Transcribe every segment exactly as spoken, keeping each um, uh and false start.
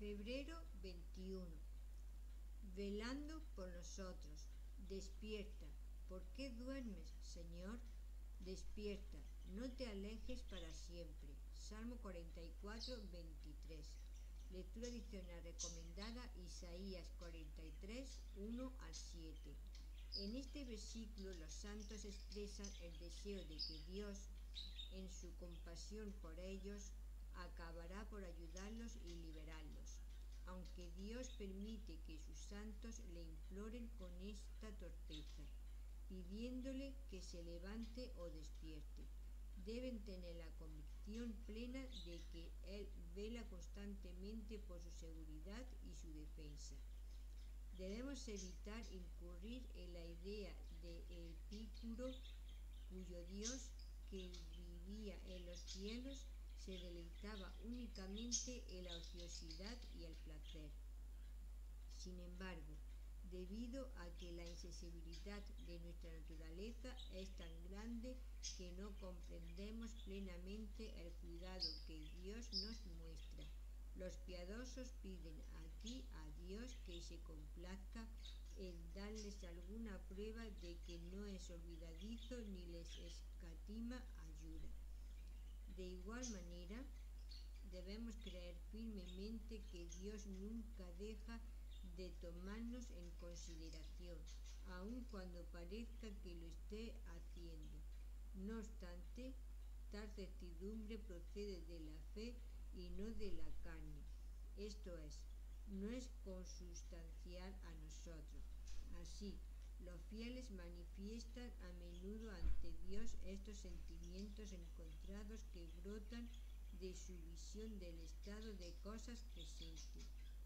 Febrero veintiuno. Velando por nosotros. Despierta. ¿Por qué duermes, Señor? Despierta, no te alejes para siempre. Salmo cuarenta y cuatro, veintitrés. Lectura adicional recomendada, Isaías cuarenta y tres, uno al siete. En este versículo los santos expresan el deseo de que Dios, en su compasión por ellos, acabará por ayudarlos y liberarlos, aunque Dios permite que sus santos le imploren con esta torpeza, pidiéndole que se levante o despierte. Deben tener la convicción plena de que Él vela constantemente por su seguridad y su defensa. Debemos evitar incurrir en la idea de Epicuro, cuyo Dios, que vivía en los cielos, se deleitaba únicamente en la ociosidad y el placer. Sin embargo, debido a que la insensibilidad de nuestra naturaleza es tan grande que no comprendemos plenamente el cuidado que Dios nos muestra, los piadosos piden aquí a Dios que se complazca en darles alguna prueba de que no es olvidadizo ni les escatima ayuda. De igual manera, debemos creer firmemente que Dios nunca deja de tomarnos en consideración, aun cuando parezca que lo esté haciendo. No obstante, tal certidumbre procede de la fe y no de la carne, esto es, no es consustancial a nosotros. Así, los fieles manifiestan a menudo ante Dios estos sentimientos encontrados que brotan de su visión del estado de cosas presente.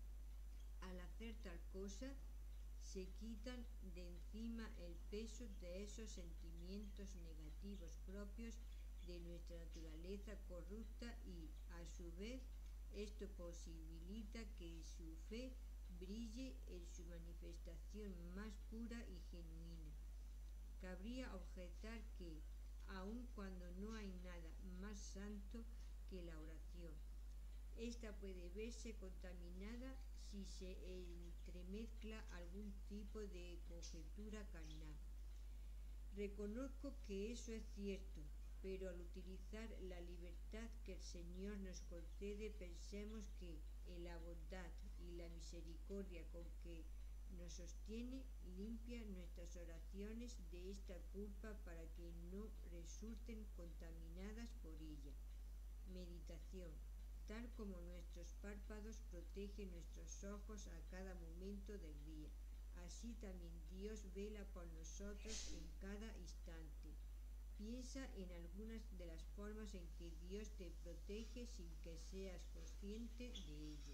Al hacer tal cosa, se quitan de encima el peso de esos sentimientos negativos propios de nuestra naturaleza corrupta y, a su vez, esto posibilita que su fe brille en su manifestación más pura y genuina. Cabría objetar que, aun cuando no hay nada más santo que la oración, esta puede verse contaminada si se entremezcla algún tipo de conjetura carnal. Reconozco que eso es cierto, pero al utilizar la libertad que el Señor nos concede, pensemos que en la bondad y la misericordia con que nos sostiene, limpia nuestras oraciones de esta culpa para que no resulten contaminadas por ella. Meditación. Tal como nuestros párpados protegen nuestros ojos a cada momento del día, así también Dios vela por nosotros en cada instante. Piensa en algunas de las formas en que Dios te protege sin que seas consciente de ello.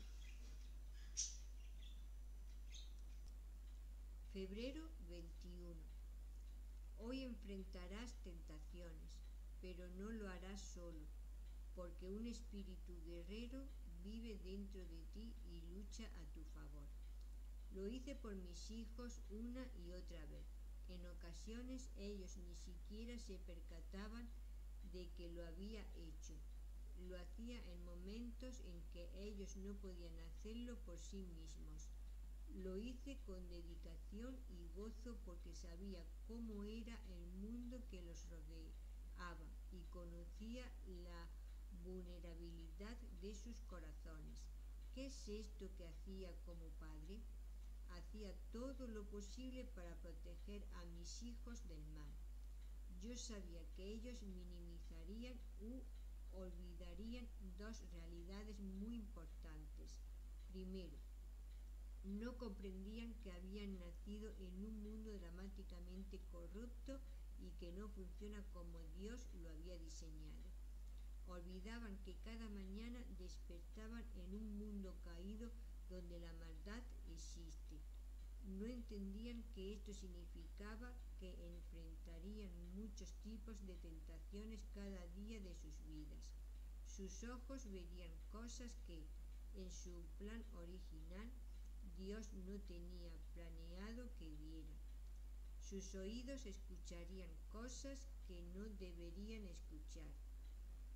Febrero veintiuno. Hoy enfrentarás tentaciones, pero no lo harás solo, porque un espíritu guerrero vive dentro de ti y lucha a tu favor. Lo hice por mis hijos una y otra vez. En ocasiones ellos ni siquiera se percataban de que lo había hecho. Lo hacía en momentos en que ellos no podían hacerlo por sí mismos. Lo hice con dedicación y gozo porque sabía cómo era el mundo que los rodeaba y conocía la vulnerabilidad de sus corazones. ¿Qué es esto que hacía como padre? Hacía todo lo posible para proteger a mis hijos del mal. Yo sabía que ellos minimizarían u olvidarían dos realidades muy importantes. Primero, no comprendían que habían nacido en un mundo dramáticamente corrupto y que no funciona como Dios lo había diseñado. Olvidaban que cada mañana despertaban en un mundo caído donde la maldad existe. No entendían que esto significaba que enfrentarían muchos tipos de tentaciones cada día de sus vidas. Sus ojos verían cosas que, en su plan original, Dios no tenía planeado que vieran. Sus oídos escucharían cosas que no deberían escuchar.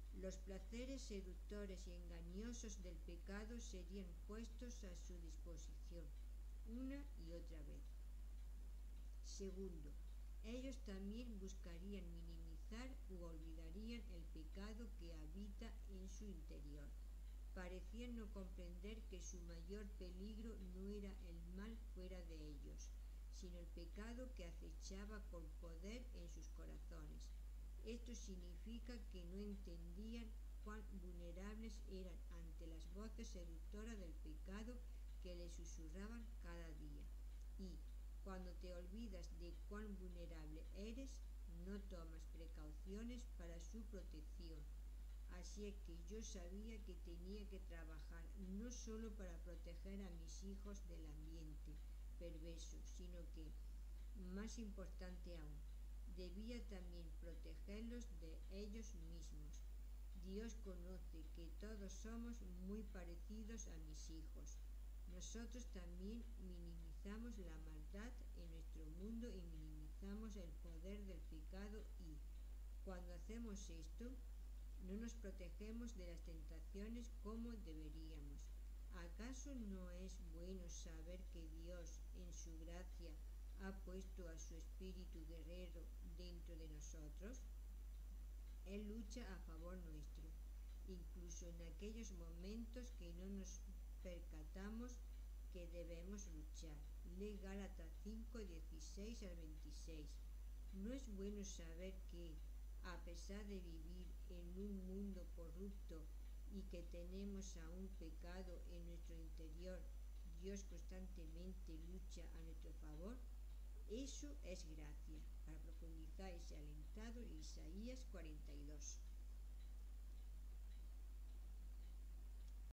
Los placeres seductores y engañosos del pecado serían puestos a su disposición una y otra vez. Segundo, ellos también buscarían minimizar u olvidarían el pecado que habita en su interior. Parecían no comprender que su mayor peligro no era el mal fuera de ellos, sino el pecado que acechaba con poder en sus corazones. Esto significa que no entendían cuán vulnerables eran ante las voces seductoras del pecado que les susurraban cada día. Y, cuando te olvidas de cuán vulnerable eres, no tomas precauciones para su protección. Así es que yo sabía que tenía que trabajar no solo para proteger a mis hijos del ambiente perverso, sino que, más importante aún, debía también protegerlos de ellos mismos. Dios conoce que todos somos muy parecidos a mis hijos. Nosotros también minimizamos la maldad en nuestro mundo y minimizamos el poder del pecado y, cuando hacemos esto, no nos protegemos de las tentaciones como deberíamos. ¿Acaso no es bueno saber que Dios, en su gracia, ha puesto a su espíritu guerrero dentro de nosotros? Él lucha a favor nuestro, incluso en aquellos momentos que no nos percatamos que debemos luchar. Lee Gálatas cinco, dieciséis al veintiséis. ¿No es bueno saber que, a pesar de vivir en un mundo corrupto y que tenemos aún pecado en nuestro interior, Dios constantemente lucha a nuestro favor? Eso es gracia. Para profundizar ese alentado, Isaías cuarenta y dos.